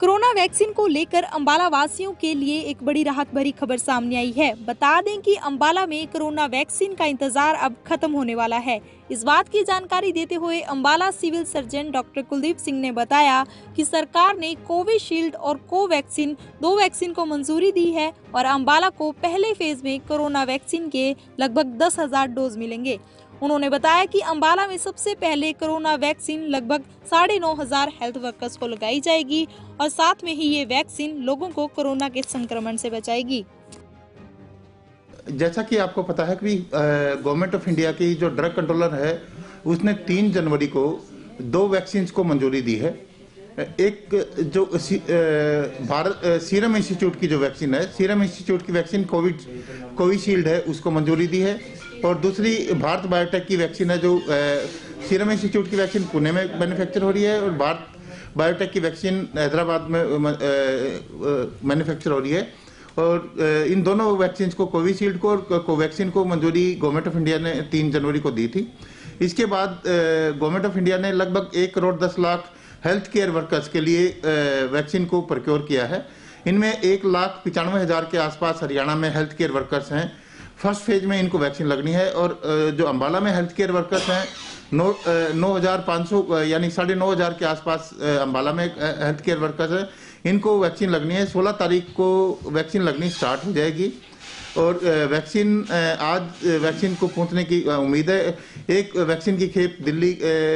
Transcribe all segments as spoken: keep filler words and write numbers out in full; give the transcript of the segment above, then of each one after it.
Corona vaccine को लेकर अंबाला वासियों के लिए एक बड़ी राहत भरी खबर सामने आई है। बता दें कि अंबाला में कोरोना वैक्सीन का इंतजार अब खत्म होने वाला है। इस बात की जानकारी देते हुए Ambala civil surgeon doctor Kuldeep Singh ने बताया कि सरकार ने कोविशील्ड और कोवैक्सीन दो वैक्सीन को मंजूरी दी है और अंबाला को पहले फेज में कोरोना वैक्सीन के लगभग दस हजार डोज मिलेंगे। उन्होंने बताया कि अंबाला में सबसे पहले कोरोना वैक्सीन लगभग साढ़े नौ हजार हेल्थ वर्कर्स को लगाई जाएगी और साथ में ही ये वैक्सीन लोगों को कोरोना के संक्रमण से बचाएगी। जैसा कि आपको पता है कि गवर्नमेंट ऑफ इंडिया की जो ड्रग कंट्रोलर है उसने तीन जनवरी को दो वैक्सीन को मंजूरी दी है। एक जो भारत सीरम इंस्टीट्यूट की जो वैक्सीन है, सीरम इंस्टीट्यूट की वैक्सीन कोविड कोविशील्ड है, उसको मंजूरी दी है। और दूसरी भारत बायोटेक की वैक्सीन है, जो सीरम इंस्टीट्यूट की वैक्सीन पुणे में मैन्युफैक्चर हो रही है और भारत बायोटेक की वैक्सीन हैदराबाद में मैन्युफैक्चर हो रही है। और इन दोनों वैक्सीन को, कोविशील्ड को और कोवैक्सीन को मंजूरी गवर्नमेंट ऑफ इंडिया ने तीन जनवरी को दी थी। इसके बाद गवर्नमेंट ऑफ इंडिया ने लगभग एक करोड़ दस लाख हेल्थ केयर वर्कर्स के लिए वैक्सीन को प्रोक्योर किया है। इनमें एक लाख पचानवे हज़ार के आसपास हरियाणा में हेल्थ केयर वर्कर्स हैं। फर्स्ट फेज में इनको वैक्सीन लगनी है। और जो अंबाला में हेल्थ केयर वर्कर्स हैं, नौ नौ हज़ार पाँच सौ यानी साढ़े नौ हज़ार के आसपास अंबाला में हेल्थ केयर वर्कर्स हैं, इनको वैक्सीन लगनी है। सोलह तारीख को वैक्सीन लगनी स्टार्ट हो जाएगी और वैक्सीन आज वैक्सीन को पहुंचने की उम्मीद है। एक वैक्सीन की खेप दिल्ली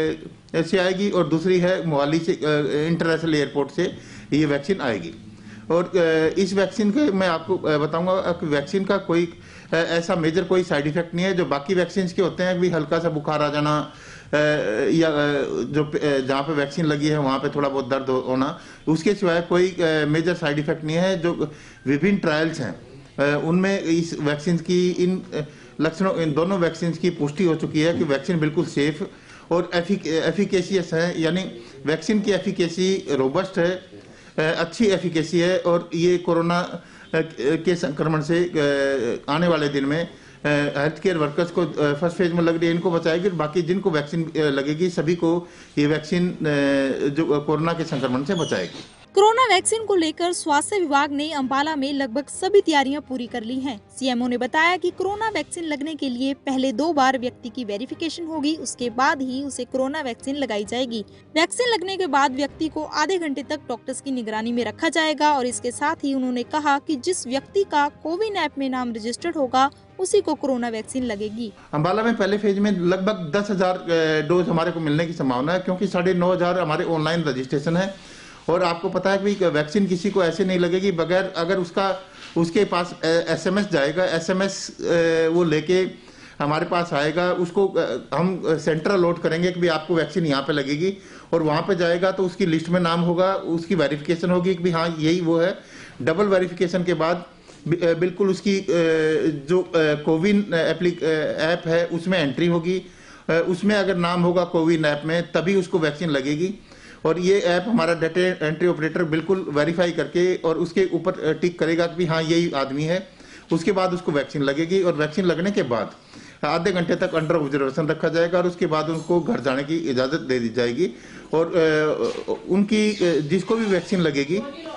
से आएगी और दूसरी है मोहाली से, इंटरनेशनल एयरपोर्ट से ये वैक्सीन आएगी। और इस वैक्सीन के मैं आपको बताऊंगा कि वैक्सीन का कोई ऐसा मेजर कोई साइड इफेक्ट नहीं है जो बाकी वैक्सीन के होते हैं। भी हल्का सा बुखार आ जाना या जो जहाँ पे वैक्सीन लगी है वहाँ पे थोड़ा बहुत दर्द होना, उसके सिवाय कोई मेजर साइड इफेक्ट नहीं है। जो विभिन्न ट्रायल्स हैं उनमें इस वैक्सीन की इन लक्षणों इन दोनों वैक्सीन की पुष्टि हो चुकी है कि वैक्सीन बिल्कुल सेफ और एफिकेशियस है। यानी वैक्सीन की एफिकेसी रोबस्ट है, अच्छी एफिकेसी है और ये कोरोना के संक्रमण से आने वाले दिन में हेल्थ केयर वर्कर्स को फर्स्ट फेज में लग रही है, इनको बचाएगी। बाकी जिनको वैक्सीन लगेगी सभी को ये वैक्सीन जो कोरोना के संक्रमण से बचाएगी। कोरोना वैक्सीन को लेकर स्वास्थ्य विभाग ने अंबाला में लगभग सभी तैयारियां पूरी कर ली हैं। सीएमओ ने बताया कि कोरोना वैक्सीन लगने के लिए पहले दो बार व्यक्ति की वेरिफिकेशन होगी, उसके बाद ही उसे कोरोना वैक्सीन लगाई जाएगी। वैक्सीन लगने के बाद व्यक्ति को आधे घंटे तक डॉक्टर्स की निगरानी में रखा जाएगा और इसके साथ ही उन्होंने कहा कि जिस व्यक्ति का कोविन ऐप में नाम रजिस्टर्ड होगा उसी को कोरोना वैक्सीन लगेगी। अंबाला में पहले फेज में लगभग दस हजार डोज हमारे को मिलने की संभावना है, क्योंकि साढ़े नौ हजार हमारे ऑनलाइन रजिस्ट्रेशन है। और आपको पता है कि वैक्सीन किसी को ऐसे नहीं लगेगी बगैर अगर उसका उसके पास एसएमएस जाएगा, एसएमएस वो लेके हमारे पास आएगा, उसको हम सेंटर अलॉट करेंगे कि भी आपको वैक्सीन यहाँ पे लगेगी और वहाँ पे जाएगा तो उसकी लिस्ट में नाम होगा, उसकी वेरिफिकेशन होगी कि भी हाँ यही वो है। डबल वेरिफिकेशन के बाद बिल्कुल उसकी जो कोविन एप्लिक ऐप है उसमें एंट्री होगी, उसमें अगर नाम होगा कोविन ऐप में तभी उसको वैक्सीन लगेगी। और ये ऐप हमारा डाटा एंट्री ऑपरेटर बिल्कुल वेरीफाई करके और उसके ऊपर टिक करेगा कि हाँ यही आदमी है, उसके बाद उसको वैक्सीन लगेगी। और वैक्सीन लगने के बाद आधे घंटे तक अंडर ऑब्जर्वेशन रखा जाएगा और उसके बाद उनको घर जाने की इजाज़त दे दी जाएगी। और उनकी जिसको भी वैक्सीन लगेगी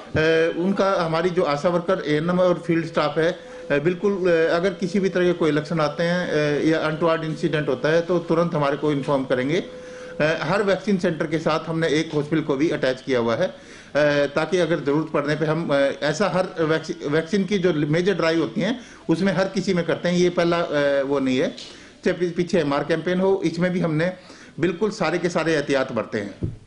उनका हमारी जो आशा वर्कर, एएनएम और फील्ड स्टाफ है, बिल्कुल अगर किसी भी तरह के कोई लक्षण आते हैं या अनटोवर्ड इंसिडेंट होता है तो तुरंत हमारे को इन्फॉर्म करेंगे। हर वैक्सीन सेंटर के साथ हमने एक हॉस्पिटल को भी अटैच किया हुआ है ताकि अगर ज़रूरत पड़ने पे हम ऐसा हर वैक्सीन वैक्सीन की जो मेजर ड्राइव होती हैं उसमें हर किसी में करते हैं। ये पहला वो नहीं है, चाहे पीछे एमआर कैंपेन हो, इसमें भी हमने बिल्कुल सारे के सारे एहतियात बरते हैं।